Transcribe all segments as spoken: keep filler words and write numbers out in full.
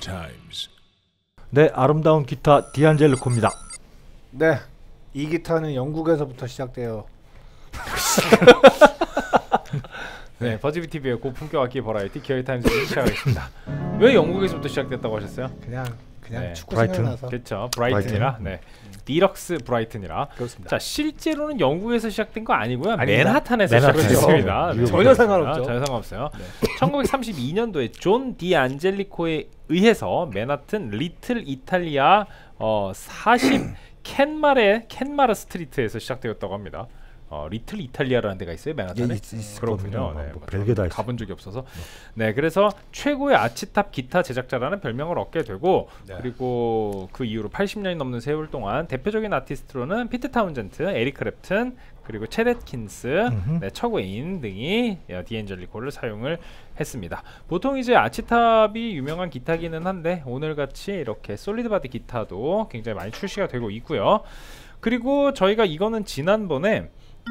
Times. 네, 아름다운 기타 디안젤리코입니다. 네, 이 기타는 영국에서부터 시작돼요. 네, 버즈비 티비의 고품격 악기 버라이티 기어이 타임즈를 시작하겠습니다. 왜 영국에서부터 시작됐다고 하셨어요? 그냥 그냥 네. 축구 브라이튼. 생각나서. 그렇죠, 브라이튼이라. 네, 디럭스 브라이튼이라. 그렇습니다. 자, 실제로는 영국에서 시작된 거 아니고요. 아닙니다. 맨하탄에서 맨하탄. 시작됐습니다. 네. 네, 전혀 상관없죠. 전혀 상관없어요. 네. 천구백삼십이 년도에 존 디안젤리코에 의해서 맨하튼 리틀 이탈리아 어, 사십 켄마레 켄마르 스트리트에서 시작되었다고 합니다. 어, 리틀 이탈리아라는 데가 있어요, 맨하탄에. 예, 있, 있, 그렇군요. 네, 뭐 벨기에다 가본 적이 없어서. 네, 그래서 최고의 아치탑 기타 제작자라는 별명을 얻게 되고, 네. 그리고 그 이후로 팔십 년이 넘는 세월 동안 대표적인 아티스트로는 피트 타운젠트, 에릭 크랩튼, 그리고 챗 애킨스, 네, 척웨인 등이 디안젤리코를 사용을 했습니다. 보통 이제 아치탑이 유명한 기타기는 한데 오늘같이 이렇게 솔리드 바디 기타도 굉장히 많이 출시가 되고 있고요. 그리고 저희가 이거는 지난번에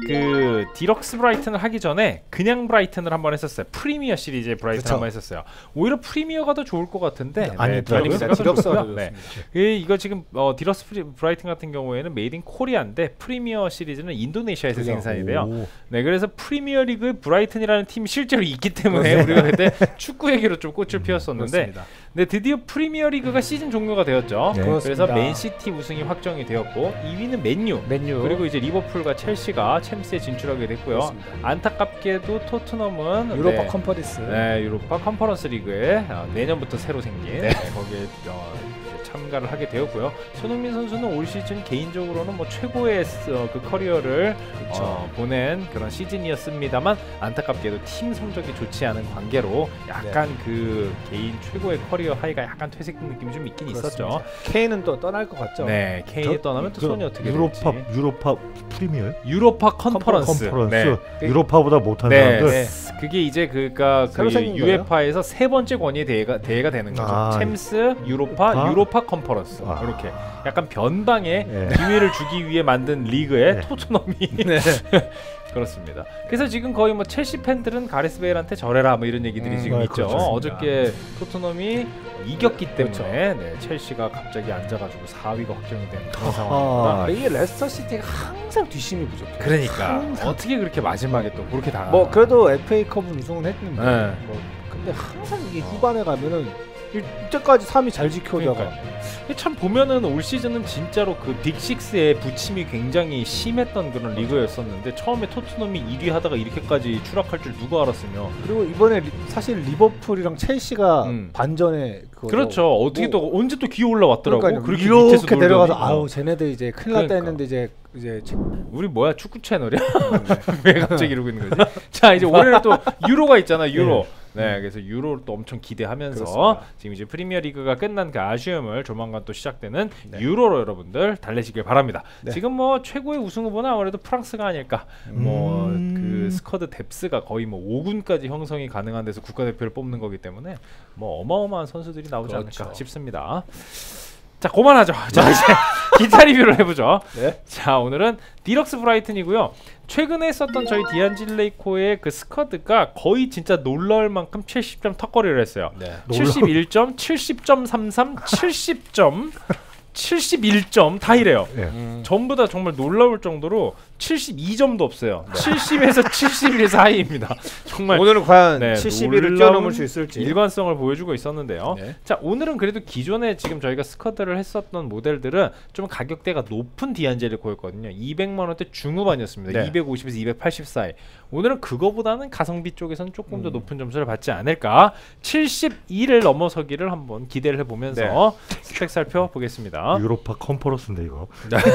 그 디럭스 브라이튼을 하기 전에 그냥 브라이튼을 한번 했었어요. 프리미어 시리즈의 브라이튼 그쵸. 한번 했었어요. 오히려 프리미어가 더 좋을 것 같은데 아니, 네, 디럭스가 디럭스가 더 디럭스가 좋고요. 더 네. 좋습니다. 이, 이거 지금 어, 디럭스 프리, 브라이튼 같은 경우에는 메이드 인 코리아인데 프리미어 시리즈는 인도네시아에서 그죠. 생산이 돼요. 오. 네, 그래서 프리미어 리그 브라이튼이라는 팀이 실제로 있기 때문에 우리가 그때 축구 얘기로 좀 꽃을 피웠었는데, 그렇습니다. 네, 드디어 프리미어 리그가 시즌 종료가 되었죠. 네. 그래서 그렇습니다. 맨시티 우승이 확정이 되었고 이 위는 맨유, 맨유 그리고 이제 리버풀과 첼시가 챔스에 진출하게 됐고요. 그렇습니다. 안타깝게도 토트넘은 유로파 네, 컨퍼런스. 네, 유로파 컨퍼런스 리그에 어, 내년부터 새로 생긴 네. 거기에 어, 이제 참가를 하게 되었고요. 손흥민 선수는 올 시즌 개인적으로는 뭐 최고의 어, 그 커리어를 어, 보낸 그런 시즌이었습니다만 안타깝게도 팀 성적이 좋지 않은 관계로 약간 네. 그 개인 최고의 커리어 하이가 약간 퇴색 느낌이 좀 있긴 그렇습니다. 있었죠. 케인은 또 떠날 것 같죠. 네, 케인이 저- 떠나면 또 그 손이 어떻게 유로파 될지. 유로파 프리미어 유로파 컨퍼런스. 컨퍼런스 네. 유로파보다 못한 네, 사람들. 네. 그게 이제 그니까 새로 그 생긴 거예요? 유에파에서 세 번째 권위의 대회가 대회가 되는 거죠. 아, 챔스, 유로파, 유로파? 유로파 컨퍼런스. 아. 이렇게 약간 변방의 네. 기회를 주기 위해 만든 리그에 네. 토트넘이 네. 그렇습니다. 그래서 지금 거의 뭐 첼시 팬들은 가레스 베일한테 절해라 뭐 이런 얘기들이 음, 지금 아, 있죠. 그렇습니다. 어저께 토트넘이 이겼기 때문에 그렇죠. 네, 첼시가 갑자기 앉아가지고 사 위가 확정이 된 그런 아. 상황입니다. 이게 레스터 시티가 항상 뒷심이 부족해요. 그러니까 어떻게 그렇게 마지막에 또 그렇게 당하나. 뭐 그래도 에프에이컵은 우승은 했는데 네. 뭐 근데 항상 이게 후반에 가면은 이때까지 삼 위 잘 지켜다가 그러니까요. 참 보면은 올 시즌은 진짜로 그 빅식스의 부침이 굉장히 심했던 그런 리그였었는데 처음에 토트넘이 일 위 하다가 이렇게까지 추락할 줄 누가 알았으며. 그리고 이번에 리, 사실 리버풀이랑 첼시가 음. 반전에 그거 그렇죠. 어떻게 또 언제 또 기어 올라왔더라고. 그러니까요. 그렇게 이렇게 밑에서 내려가서 놀더니. 아우 쟤네들 이제 큰일 났다 그러니까. 했는데 이제 이제 체- 우리 뭐야 축구 채널이야? 왜 갑자기 이러고 있는 거지? 자, 이제 올해는 또 유로가 있잖아. 유로. 네, 그래서 유로를 또 엄청 기대하면서 그렇습니다. 지금 이제 프리미어 리그가 끝난 그 아쉬움을 조만간 또 시작되는 네. 유로로 여러분들 달래시길 바랍니다. 네. 지금 뭐 최고의 우승 후보는 아무래도 프랑스가 아닐까. 뭐 음. 그 스쿼드 뎁스가 거의 뭐 오 군까지 형성이 가능한 데서 국가대표를 뽑는 거기 때문에 뭐 어마어마한 선수들이 나오지 그렇죠. 않을까 싶습니다. 자, 그만하죠. 자, 이제 기타 리뷰를 해보죠. 네. 자, 오늘은 디럭스 브라이튼이고요. 최근에 썼던 저희 디안젤리코의 그 스쿼드가 거의 진짜 놀라울 만큼 칠십 점 턱걸이를 했어요. 네. 칠십일 점, 칠십 점 삼삼, 칠십 점, 칠십일 점 다 이래요. 예. 음. 전부 다 정말 놀라울 정도로 칠십이 점도 없어요. 칠십에서 칠십일 사이입니다. 정말 오늘은 과연 네, 칠십일을 놀라운 뛰어넘을 수 있을지. 일관성을 보여주고 있었는데요. 네. 자, 오늘은 그래도 기존에 지금 저희가 스쿼드를 했었던 모델들은 좀 가격대가 높은 디안젤리코였거든요. 이백만 원대 중후반이었습니다. 네. 이백오십에서 이백팔십 사이. 오늘은 그거보다는 가성비 쪽에서는 조금 더 음. 높은 점수를 받지 않을까. 칠십이를 넘어서기를 한번 기대를 해보면서 스펙 살펴보겠습니다. 유로파 컨퍼런스인데 이거.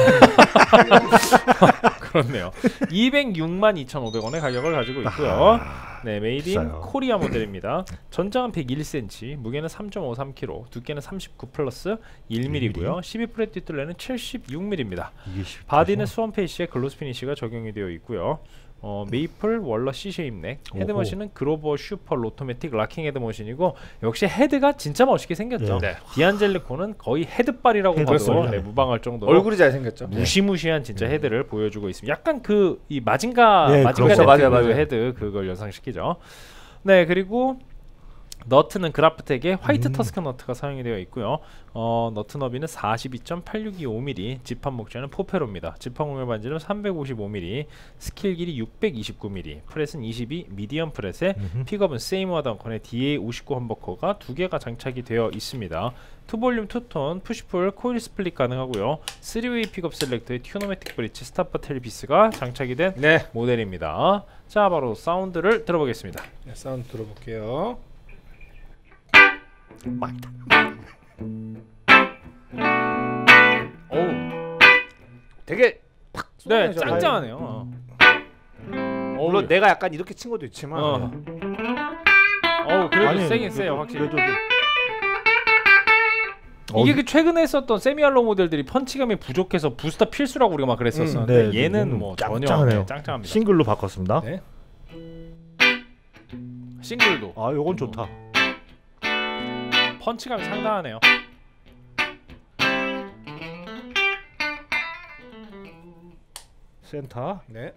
그렇네요. 이백육만 이천오백 원의 가격을 가지고 있고요. 네, 메이드 인 비싸요. 코리아 모델입니다. 전장은 백일 센티미터, 무게는 삼 점 오삼 킬로그램, 두께는 삼십구 플러스 일 밀리미터고요. 십이 프렛 뒷둘레는 칠십육 밀리미터입니다. 바디는 수원 페이시에 글로스 피니시가 적용이 되어 있고요. 어, 메이플 월러 C쉐입 넥, 헤드머신은 그로버 슈퍼 로토매틱 락킹 헤드머신이고 역시 헤드가 진짜 멋있게 생겼죠. 네. 디안젤리코는 거의 헤드빨이라고 봐도 헤드빨. 네, 무방할 정도로 얼굴이 잘생겼죠. 무시무시한 진짜 헤드를 보여주고 있습니다. 약간 그 이 마징가 네, 마징가 그렇죠. 네트 맞아요, 그 맞아요. 헤드 그걸 연상시키죠. 네, 그리고 너트는 그라프텍의 화이트 음. 터스크 너트가 사용이 되어 있고요. 어, 너트 너비는 사십이 점 팔육이오 밀리미터, 집합 목재는 포페로입니다. 집합 공유 반지는 삼백오십오 밀리미터, 스킬 길이 육백이십구 밀리미터, 프렛은 이십이, 미디엄 프렛에 음흠. 픽업은 세이모와 덩컨의 디에이 오십구 험버커가 두 개가 장착이 되어 있습니다. 투볼륨 투톤, 푸시풀, 코일 스플릿 가능하고요. 쓰리 웨이 픽업 셀렉터의 튜노매틱 브릿지, 스탑 버터리 피스가 장착이 된 네. 모델입니다. 자, 바로 사운드를 들어보겠습니다. 네, 사운드 들어볼게요. 어우, 되게 팍 네, 쏘면서 짱짱하네요. 어. 물론 어우, 내가 약간 이렇게 친 것도 있지만 어. 어우, 그래도 아니, 세긴 그- 세요, 확실히. 그래도 좀- 어, 이게 그 최근에 썼던 세미알로 모델들이 펀치감이 부족해서 부스터 필수라고 우리가 막 그랬었었는데 음, 네, 얘는 얘는 뭐 전혀 짱짱하네요. 네, 짱짱합니다. 싱글로 바꿨습니다. 네. 싱글도 아, 요건 좋다. 펀치감이 상당하네요. 센터. 네.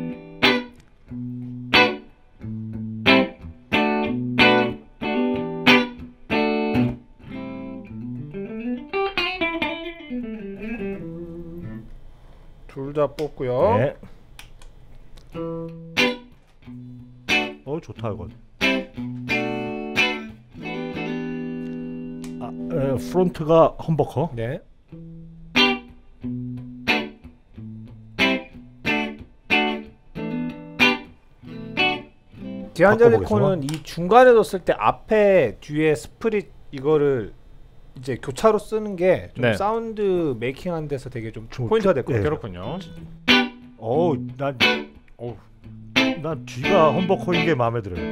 둘 다 뽑고요. 네. 어, 좋다 이건. 아, 에, 프론트가 험버커. 네. 디안젤리코는 이 중간에 뒀을 때 앞에 뒤에 스프릿 이거를 이제 교차로 쓰는 게 좀 네. 사운드 메이킹하는 데서 되게 좀 좀- 포인트가 될 것 네. 같아요. 그렇군요. 어우, 난, 어우. 난 뒤가 험버커인 게 마음에 들어요.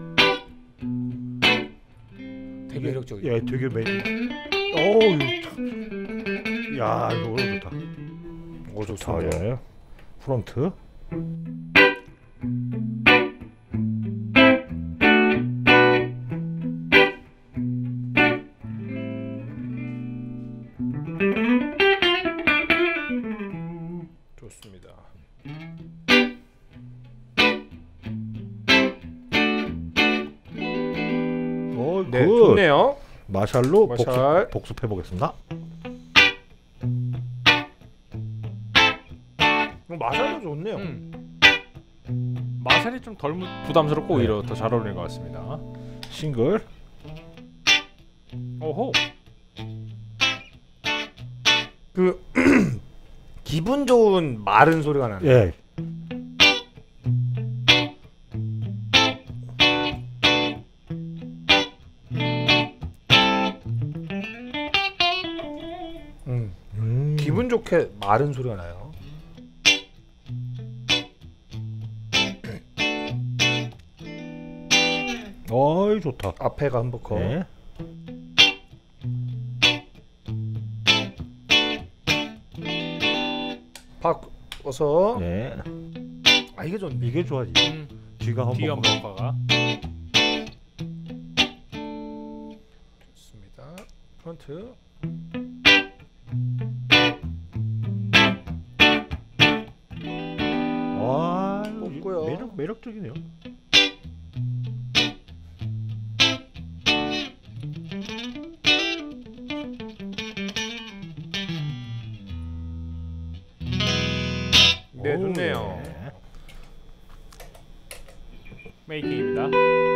되게 매력적이죠. 예, 되게 매. 어우, 이거 참- 야, 이거 오늘 좋다. 오, 자, 예. 프론트. 좋습니다. 어, 네, 굿. 좋네요. 마샬로 마샬. 복습, 복습해 보겠습니다. 어, 마샬도 좋네요. 음. 마샬이 좀 덜 부담스럽고 네. 오히려 더 잘 어울리는 것 같습니다. 싱글. 오호. 그 기분 좋은 마른 소리가 나네. 예. 음. 음. 기분 좋게 마른 소리가 나요. 어이, 좋다. 앞에가 험버커. 네. 바꿔서 네. 아 이게 좋네. 이게 좋아지. 음. 뒤가 뒤 험버커. 험버커가 좋습니다. 프론트. 와, 뽑고요. 매력 매력적이네요. 네, 오, 좋네요. 예. 메이킹입니다.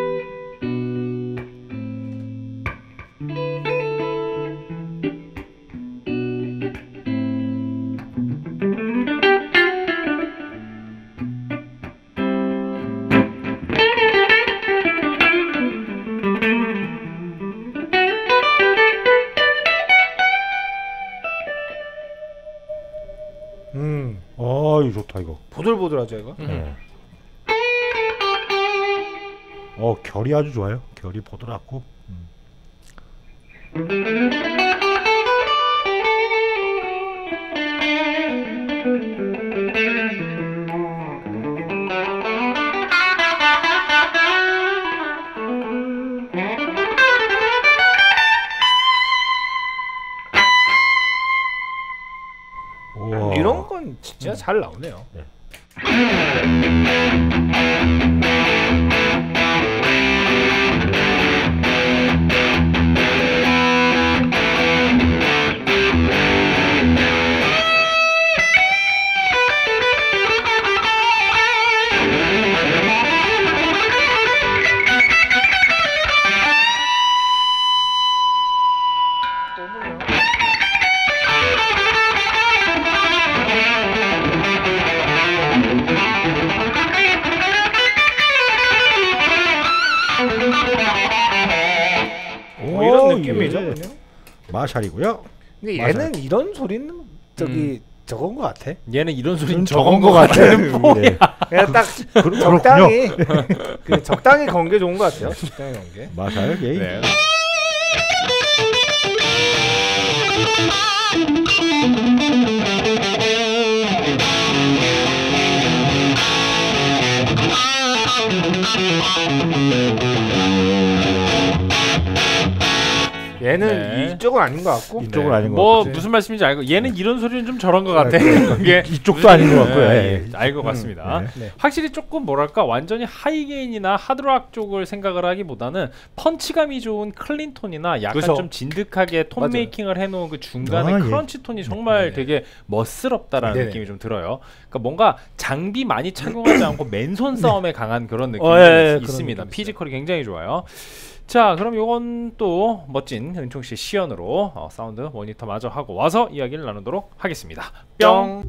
음, 어, 이거 좋다 이거. 보들보들하죠 이거. 음. 예. 어, 결이 아주 좋아요. 결이 보드랍고. 음. 우와. 이런 건 진짜 잘 나오네요. 네. 마샬이고요. 근데 마샬. 얘는 이런 소리는 저기 저건 것 같아. 얘는 이런 소리는 적은 적은 것 거 같아요. 같아는 네. 그냥 딱 그, 적당히 그 적당히 건 게 좋은 것 같아요. 적당히 건 게. 마샬 게임. 네. 얘는 네. 이쪽은 아닌 것 같고. 이쪽은 아닌 것 뭐 같고. 무슨 말씀인지 알고 얘는 이런 소리는 좀 저런 것 같아. 네, 그게 이쪽도 아닌 것 같고요. 네, 예. 알 것 같습니다. 네. 네. 확실히 조금 뭐랄까 완전히 하이게인이나 하드락 쪽을 생각을 하기보다는 펀치감이 좋은 클린톤이나 약간 그쵸. 좀 진득하게 톤 맞아요. 메이킹을 해놓은 그 중간에 아, 예. 크런치 톤이 정말 네. 되게 멋스럽다라는 네네. 느낌이 좀 들어요. 그러니까 뭔가 장비 많이 착용하지 않고 맨손 싸움에 강한 그런 느낌이 어, 예, 예, 그런 있습니다. 느낌이 피지컬이 굉장히 좋아요. 자, 그럼 요건 또 멋진 은총 씨 시연으로 어, 사운드 모니터 마저 하고 와서 이야기를 나누도록 하겠습니다. 뿅.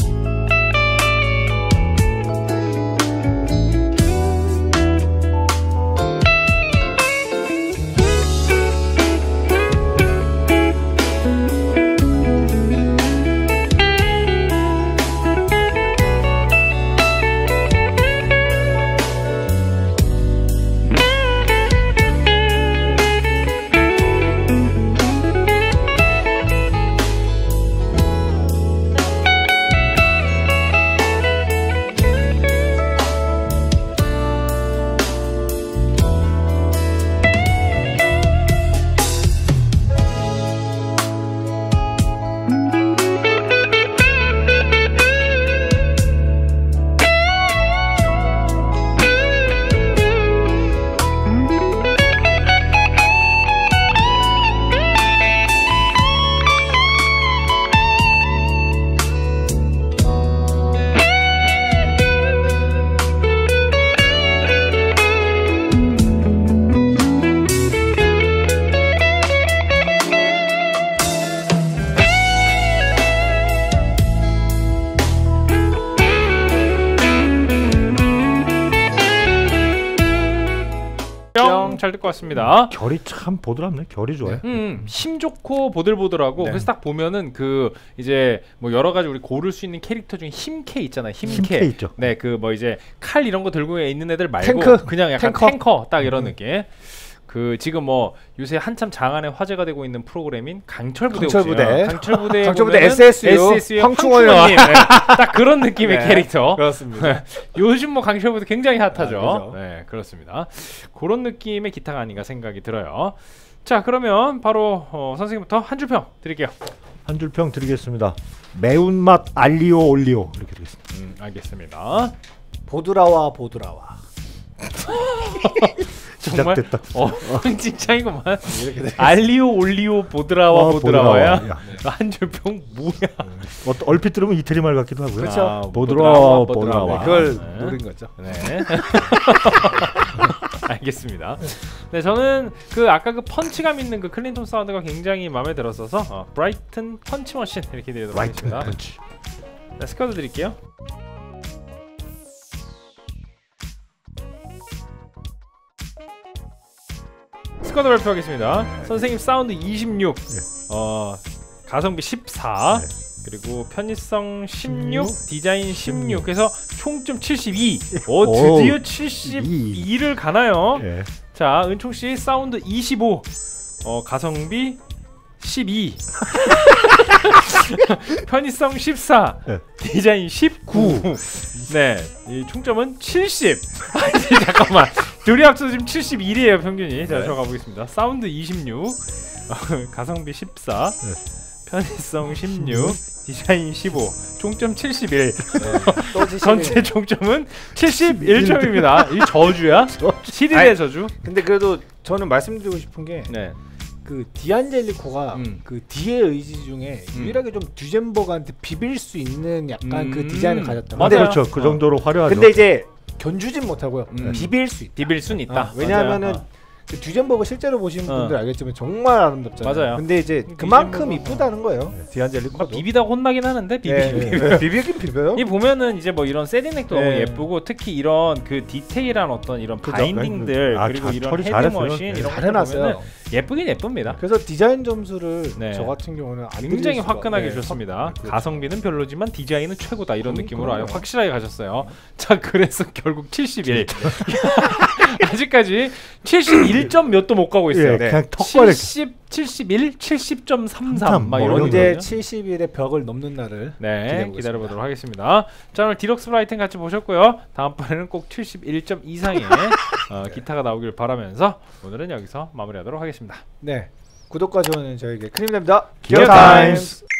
뿅. 잘 듣고 왔습니다. 결이 참 보드랍네. 결이 좋아요. 음, 힘 좋고 보들보들하고 네. 그래서 딱 보면은 그 이제 뭐 여러 가지 우리 고를 수 있는 캐릭터 중에 힘캐 있잖아요. 힘캐. 힘캐 있죠. 네, 그 뭐 이제 칼 이런 거 들고 있는 애들 말고 탱크. 그냥 약간 탱커. 탱커, 딱 이런 느낌. 그 지금 뭐 요새 한참 장안에 화제가 되고 있는 프로그램인 강철부대. 강철부대. 혹시요? 강철부대. 강철부대 에스에스유 에스에스유 황충원이 황충원님. 네, 딱 그런 느낌의 네, 캐릭터. 그렇습니다. 요즘 뭐 강철부대 굉장히 핫하죠. 아, 그죠. 네, 그렇습니다. 그런 느낌의 기타가 아닌가 생각이 들어요. 자, 그러면 바로 어, 선생님부터 한 줄 평 드릴게요. 한 줄 평 드리겠습니다. 매운맛 알리오 올리오 이렇게 드리겠습니다. 음, 알겠습니다. 보드라와 보드라와. 정말 시작됐다. 어, 진짜이구만. 알리오 올리오 보드라와 어, 보드라와야. 보드라와. 야. 한 줄 평 뭐야? 어, 얼핏 들으면 이태리 말 같기도 하고요. 그렇죠. 아, 보드라와, 보드라와, 보드라와. 그걸 네. 노린 거죠. 네. 알겠습니다. 네, 저는 그 아까 그 펀치감 있는 그 클린톤 사운드가 굉장히 마음에 들었어서 어, 브라이튼 펀치 머신 이렇게 드리도록 라이트 하겠습니다. 펀치. 네, 스쿼드 드릴게요. 스쿼드 발표하겠습니다. 선생님 사운드 이십육, 어, 가성비 십사, 네. 그리고 편의성 십육, 십육, 디자인 십육, 그래서 총점 칠십이. 오, 오, 드디어 칠십이를 가나요? 예. 자, 은총 씨 사운드 이십오, 어, 가성비 십이, 편의성 십사, 네. 디자인 십구. 네, 이 총점은 칠십. 아니, 잠깐만, 둘이 합쳐서 지금 칠십일이에요 평균이. 자, 네. 저 가보겠습니다. 사운드 이십육, 어, 가성비 십사, 네. 편의성 십육, 디자인 십오, 총점 칠십일. 또 전체 총점은 칠십일 점입니다. 이 저주야? 칠일의 아니, 저주? 근데 그래도 저는 말씀드리고 싶은 게 네. 그 디안젤리코가 음. 그 D의 의지 중에 음. 유일하게 좀 듀젠버그한테 비빌 수 있는 약간 음. 그 디자인을 가졌다. 맞아요. 근데, 그렇죠. 그 정도로 화려하죠. 근데 이제 견주진 못하고요. 음. 비빌 수 있다. 비빌 순 있다. 어, 왜냐하면은 맞아요. 그 듀젠버그 실제로 보시는 어. 분들 알겠지만 정말 아름답잖아요. 맞아요. 근데 이제 그 그만큼 듀젠버그- 이쁘다는 거예요. 네. 디안젤리코가 막 비비다 혼나긴 하는데 비비. 네, 네. 비비긴 비벼요. 이 보면은 이제 뭐 이런 세딩넥도 너무 네. 예쁘고 특히 이런 그 디테일한 어떤 이런 그죠. 바인딩들 아, 그리고 자, 이런 처리 헤드 잘했어요. 머신 네. 이런 잘 거 보면은 해놨어요. 예쁘긴 예쁩니다. 그래서 디자인 점수를 네. 저 같은 경우는 안 굉장히 드릴 수가- 화끈하게 네, 줬습니다. 확- 네, 그렇죠. 가성비는 별로지만 디자인은 최고다 이런 음, 느낌으로 아예 그럼요. 확실하게 가셨어요. 자 그래서 결국 칠십일. 아직까지 칠십일 점 몇도 못 가고 있어요. 예, 네. 그냥 턱걸이 칠십, 칠십일, 칠십 점 삼삼 삼삼 막 뭐 이런 이런 이제 거거든요. 칠십일의 벽을 넘는 날을 네, 기대해보겠습니다. 기다려보도록 하겠습니다. 자 오늘 디럭스 브라이튼 같이 보셨고요. 다음번에는 꼭 칠십일 점 이상의 어, 기타가 나오길 바라면서 오늘은 여기서 마무리하도록 하겠습니다. 네, 구독과 좋아요는 저에게 큰 힘이 됩니다. 기어 타임스!